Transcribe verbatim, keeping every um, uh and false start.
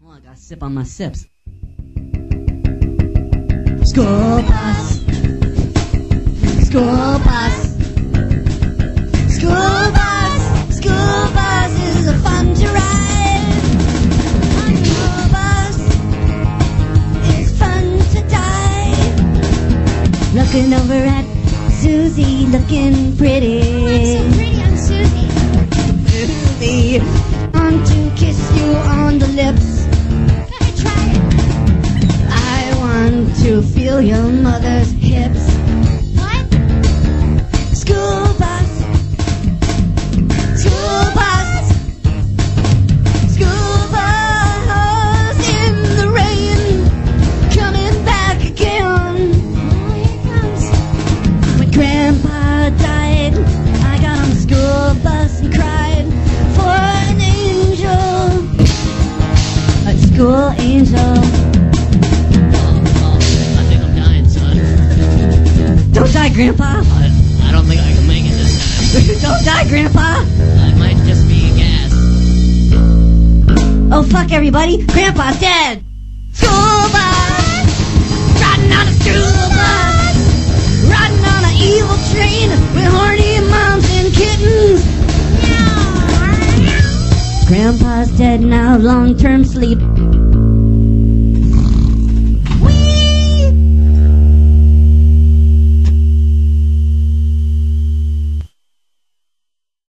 Oh, I gotta sip on my sips. School bus. School bus. School bus. School bus is a fun to ride. School bus is fun to die. Looking over at Susie, looking pretty. Oh, I'm so pretty, I'm Susie. Susie, want to kiss you on the lips. Go ahead, try it. I want to feel your mother's hips. What? School bus. School bus. School bus in the rain, coming back again. Oh, here it comes. When Grandpa died, I got on the school bus and cried for an angel, a school angel. I think I'm dying, son. Don't die, Grandpa. I, I don't think I can make it this time. Don't die, Grandpa. It might just be gas. Oh, fuck everybody. Grandpa's dead. School bus. Riding on a school bus. Riding on an evil train with horny moms and kittens. Grandpa's dead now, long-term sleep.